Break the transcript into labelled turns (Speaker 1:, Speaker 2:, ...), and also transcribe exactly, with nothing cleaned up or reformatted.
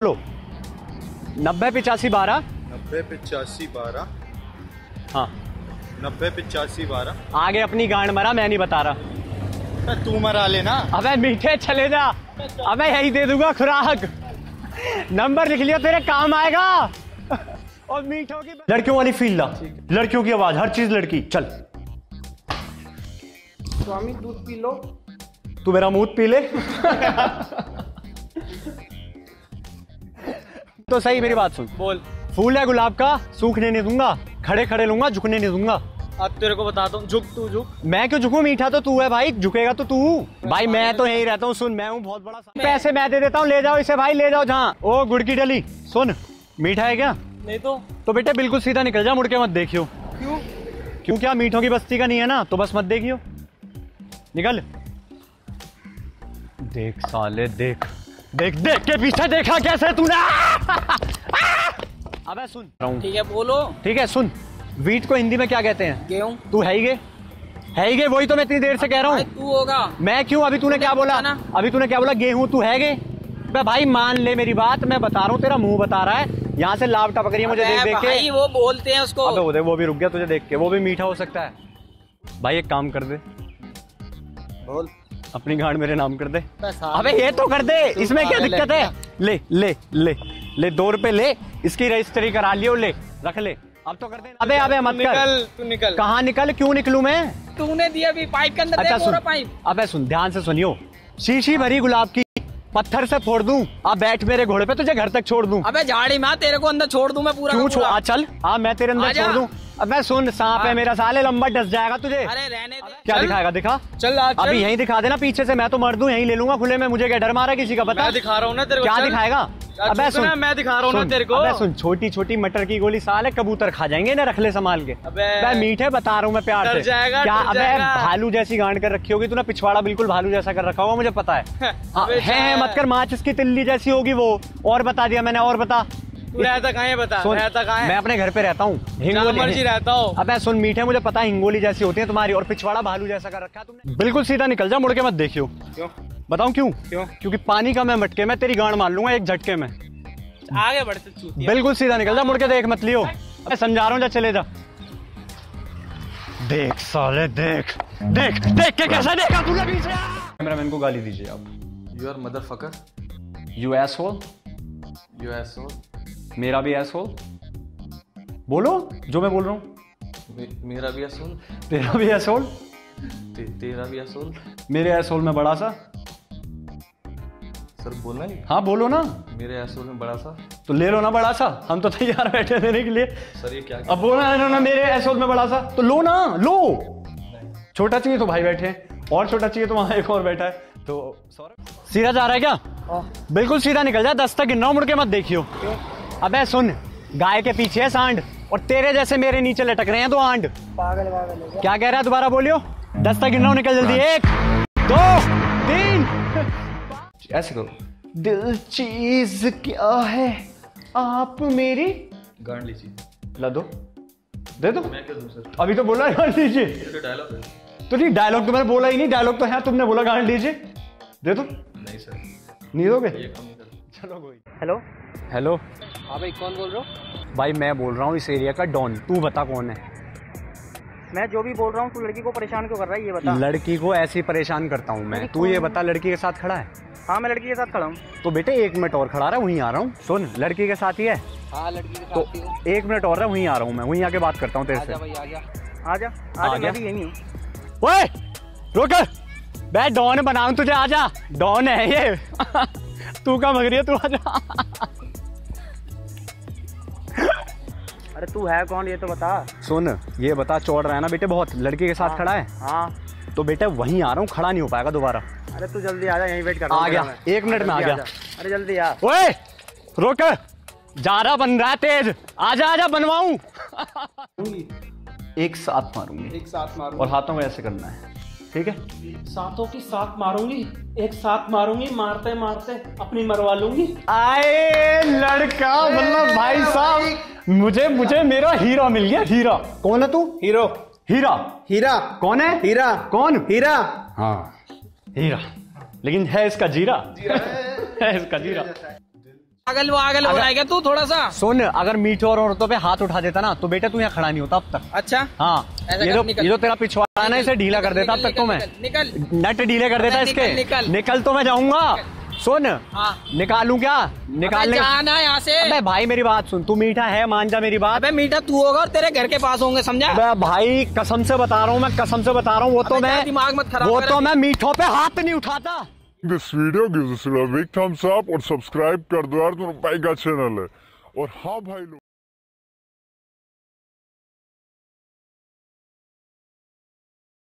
Speaker 1: लो नब्बे पिचासी बारह
Speaker 2: नब्बे पिचासी बारह
Speaker 1: हाँ
Speaker 2: नब्बे पिचासी बारह।
Speaker 1: आगे अपनी गांड मरा, मैं नहीं बता रहा।
Speaker 2: तू मरा लेना।
Speaker 1: अबे मीठे चले जा, अबे यही दे दूंगा खुराक। नंबर लिख लियो, तेरे काम आएगा। और मीठों की लड़कियों वाली फील ला, लड़कियों की आवाज, हर चीज लड़की। चल
Speaker 3: स्वामी दूध पी लो।
Speaker 1: तू मेरा मुंह पी ले। तो सही मेरी बात सुन।
Speaker 3: बोल।
Speaker 1: फूल है गुलाब का, सूखने नहीं दूंगा, खड़े खड़े लूंगा, झुकने नहीं दूंगा।
Speaker 3: अब तेरे को बताता हूँ, झुक तू झुक।
Speaker 1: मैं क्यों झुकूं? मीठा तो तू है भाई, झुकेगा तो तू। भाई मैं तो यही रहता हूँ। सुन, मैं हूँ बहुत बड़ा। पैसे मैं दे देता हूँ, ले जाओ इसे भाई, ले जाओ जहाँ। ओ गुड़ की डली। सुन, मीठा है क्या?
Speaker 3: नहीं तो
Speaker 1: तो बेटे बिल्कुल सीधा निकल जा, मुड़ के मत देखियो।
Speaker 3: क्यों?
Speaker 1: क्यों क्या मीठों की बस्ती का नहीं है ना, तो बस मत देखियो, निकल। देख साले, देख देख देख के पीछे देखा कैसे तूने? अबे सुन,
Speaker 3: ठीक है बोलो।
Speaker 1: ठीक है सुन, वीट को हिंदी में क्या कहते हैं?
Speaker 3: गेहूं।
Speaker 1: तू है ही गे, है ही गे, वही तो मैं इतनी देर से कह रहा हूँ।
Speaker 3: तू होगा।
Speaker 1: मैं क्यों? अभी तूने क्या बोला? अभी तूने क्या बोला? गेहूं। तू है गे? मैं भाई मान ले मेरी बात, मैं बता रहा हूँ, तेरा मुंह बता रहा है। यहाँ से लाभ टपक रही है मुझे देख देख के।
Speaker 3: वो बोलते हैं उसको।
Speaker 1: अबे वो देख, वो भी रुक गया तुझे देख के। वो भी मीठा हो सकता है भाई। एक काम कर दे।
Speaker 3: बोल।
Speaker 1: अपनी गांड मेरे नाम कर दे। अबे ये तो कर दे, इसमें क्या दिक्कत है? ले ले ले ले दो रुपए ले, इसकी रजिस्ट्री करा लियो, ले रख ले। अब तो कर दे। अबे अबे मत कर।
Speaker 3: निकल तू निकल।
Speaker 1: कहाँ निकल? क्यों निकलूं मैं?
Speaker 3: तूने दिया भी पाइप के अंदर।
Speaker 1: अच्छा
Speaker 3: दे
Speaker 1: सुन,
Speaker 3: पाइप।
Speaker 1: अबे सुन, ध्यान से सुनियो। शीशी भरी गुलाब की, पत्थर से फोड़ दूं, अब बैठ मेरे घोड़े पे, तुझे घर तक छोड़ दूं।
Speaker 3: अबे झाड़ी में तेरे को अंदर छोड़ दूं मैं पूरा।
Speaker 1: क्यों छोड़? चल हाँ, मैं तेरे अंदर छोड़ दूं। अबे सुन, सांप है मेरा, साले लंबा डस जाएगा तुझे।
Speaker 3: अरे रहने दे।
Speaker 1: क्या दिखाएगा? दिखा।
Speaker 3: चल आज
Speaker 1: अभी यहीं दिखा देना पीछे से, मैं तो मर दूं, यहीं ले लूंगा खुले में। मुझे क्या डर मारा किसी का? बता।
Speaker 3: मैं दिखा रहा हूँ ना तेरे को।
Speaker 1: क्या दिखाएगा? अबे सुन,
Speaker 3: मैं दिखा रहा हूँ ना तेरे को।
Speaker 1: अबे सुन, छोटी छोटी मटर की गोली साले कबूतर खा जाएंगे ना, रख ले संभाल के। अबे मीठे बता रहा हूँ मैं प्यार से। क्या अबे भालू जैसी गांड कर रखी होगी तूने, पिछवाड़ा बिल्कुल भालू जैसा कर रखा होगा, मुझे पता है। है मत कर, माचिस की तिल्ली जैसी होगी वो। और बता दिया मैंने, और बता।
Speaker 3: तू रहता कहाँ है? बता। रहता कहाँ है?
Speaker 1: मैं अपने घर पे रहता हूँ,
Speaker 3: हिंगोली रहता हूँ।
Speaker 1: अबे सुन मीठे, मुझे पता है हिंगोली जैसी होती है तुम्हारी, और पिछवाड़ा भालू जैसा कर रखा है तुमने। बिल्कुल सीधा निकल जा, मुड़ के मत देखियो।
Speaker 3: क्यों?
Speaker 1: बताऊं क्यों?
Speaker 3: क्यों?
Speaker 1: क्योंकि पानी का मैं मटके में तेरी गांड मार लूंगा एक झटके में।
Speaker 3: आगे बढ़ते चूतिया।
Speaker 1: बिल्कुल सीधा निकल जा, मुड़ के देख मत लियो। मैं समझा रहा हूँ, जा चले जा। देख साले, देख देख देख के कैसा देखा तूने पीछे। कैमरामैन को गाली दीजिए आप।
Speaker 2: You are motherfucker.
Speaker 1: You asshole.
Speaker 2: You asshole.
Speaker 1: मेरा भी एसहोल। बोलो जो मैं बोल रहा हूँ।
Speaker 2: मे, मेरा भी एसहोल।
Speaker 1: तेरा भी एसहोल।
Speaker 2: ते, तेरा भी एसहोल।
Speaker 1: मेरे एसहोल में बड़ा सा।
Speaker 2: सर बोलना ही।
Speaker 1: हाँ बोलो ना।
Speaker 2: मेरे एसहोल में बड़ा सा।
Speaker 1: तो ले लो ना बड़ा सा, हम तो तैयार बैठे देने के लिए।
Speaker 2: सर ये क्या?
Speaker 1: अब बोलना है ना मेरे एसहोल में बड़ा सा, तो लो ना, लो। छोटा चाहिए तो भाई बैठे हैं, और छोटा चाहिए तो वहां एक और बैठा है। तो सौरभ सीधा जा रहा है क्या? बिल्कुल सीधा निकल जा, दस तक गिनना, मुड़ के मत देखियो। अबे सुन, गाय के पीछे है सांड, और तेरे जैसे मेरे नीचे लटक रहे हैं दो आंड। पागल पागल क्या कह रहा है? दोबारा बोलियो। दस तक गिनना, निकल जल्दी। एक दो तीन, ऐसे करो। दिल चीज क्या है आप मेरी?
Speaker 2: गांड लीजिए।
Speaker 1: ला दो, दे दो।
Speaker 2: मैं क्या दूं सर?
Speaker 1: अभी तो बोला गांड लीजिए।
Speaker 2: ये डायलॉग है।
Speaker 1: तो नहीं, डायलॉग तो मैंने बोला ही नहीं। डायलॉग तो है, तुमने बोला गांड लीजिए। दे दो।
Speaker 2: नहीं सर,
Speaker 1: नहीं दोगे?
Speaker 2: ये काम नहीं कर।
Speaker 1: चलो कोई।
Speaker 3: Hello
Speaker 1: hello.
Speaker 3: हाँ भाई, कौन बोल रहे हो?
Speaker 1: भाई मैं बोल रहा हूँ इस एरिया का डॉन। तू बता कौन है?
Speaker 3: मैं जो भी बोल रहा हूँ, तू लड़की को परेशान क्यों कर रहा है ये बता।
Speaker 1: लड़की को ऐसे ही परेशान करता हूँ मैं। तू ये बता, लड़की के साथ खड़ा है?
Speaker 3: हाँ मैं लड़की के साथ खड़ा हूँ।
Speaker 1: तो बेटे एक मिनट और खड़ा रहा, वहीं आ रहा हूँ। सुन, लड़की के साथ ही है।
Speaker 3: हाँ लड़की के साथ
Speaker 1: तो
Speaker 3: ही हूँ।
Speaker 1: एक मिनट और है, वहीं आ रहा हूँ मैं, वहीं आके बात करता हूँ तेरे से।
Speaker 3: आजा भाई, आजा आजा आजा, मैं भी यहीं हूँ।
Speaker 1: ओए रुक, मैं डॉन बनाऊं तुझे, आजा। डॉन है ये। तू क्या भग रही है? तू आजा।
Speaker 3: अरे तू है कौन ये तो बता।
Speaker 1: सुन ये बता, चौड़ रहा है ना बेटे बहुत, लड़की के साथ
Speaker 3: हाँ,
Speaker 1: खड़ा है।
Speaker 3: हाँ
Speaker 1: तो बेटे वहीं आ रहा हूँ, खड़ा नहीं हो पाएगा दोबारा।
Speaker 3: अरे तू जल्दी आजा, यहीं वेट कर रहा हूँ।
Speaker 1: आ गया, एक मिनट में आ गया।
Speaker 3: अरे जल्दी आ।
Speaker 1: ओए रुक, ज्यादा बन रहा है तेज। आजा आजा, बनवाऊं। एक साथ मारूंगी।
Speaker 3: एक साथ मारूंगी।
Speaker 1: और हाथों को ऐसे करना है, ठीक है?
Speaker 4: सातों की साथ मारूंगी, एक साथ मारूंगी, मारते मारते अपनी मरवा लूंगी।
Speaker 1: आए लड़का, मतलब भाई साहब, मुझे मुझे मेरा हीरा मिल गया। हीरा कौन है तू?
Speaker 3: हीरो।
Speaker 1: हीरा।
Speaker 3: हीरा
Speaker 1: कौन है?
Speaker 3: हीरा।
Speaker 1: कौन?
Speaker 3: हीरा।
Speaker 1: हाँ हीरा, लेकिन है इसका जीरा। है इसका जीरा।
Speaker 3: पागल पागल हो रहा है क्या तू थोड़ा सा?
Speaker 1: सुन, अगर मीठे और औरतों पे हाथ उठा देता ना तो बेटा तू यहाँ खड़ा नहीं होता अब तक।
Speaker 3: अच्छा
Speaker 1: हाँ, ये जो ये जो तेरा पिछवाड़ा है ना, इसे ढीला कर देता अब तक तो मैं।
Speaker 3: निकल
Speaker 1: नट ढीले कर देता इसके।
Speaker 3: निकल
Speaker 1: निकल तो मैं जाऊंगा। सुन,
Speaker 3: हाँ
Speaker 1: निकालूं क्या? निकालने
Speaker 3: जाना यहाँ से।
Speaker 1: अबे भाई मेरी बात सुन, तू मीठा है, मान जा मेरी बात।
Speaker 3: अबे मीठा तू होगा और तेरे घर के पास होंगे, समझा?
Speaker 1: अबे भाई कसम से बता रहा हूँ, मैं कसम से बता रहा हूँ, वो तो मैं
Speaker 3: दिमाग मत खराब
Speaker 1: वो
Speaker 3: कर।
Speaker 1: तो मैं मीठों पे हाथ नहीं उठाता।
Speaker 5: This video gives us a big thumbs up और सब्सक्राइब कर दो यार, तुम्हारा भाई का चैनल है। और हाँ भाई लोग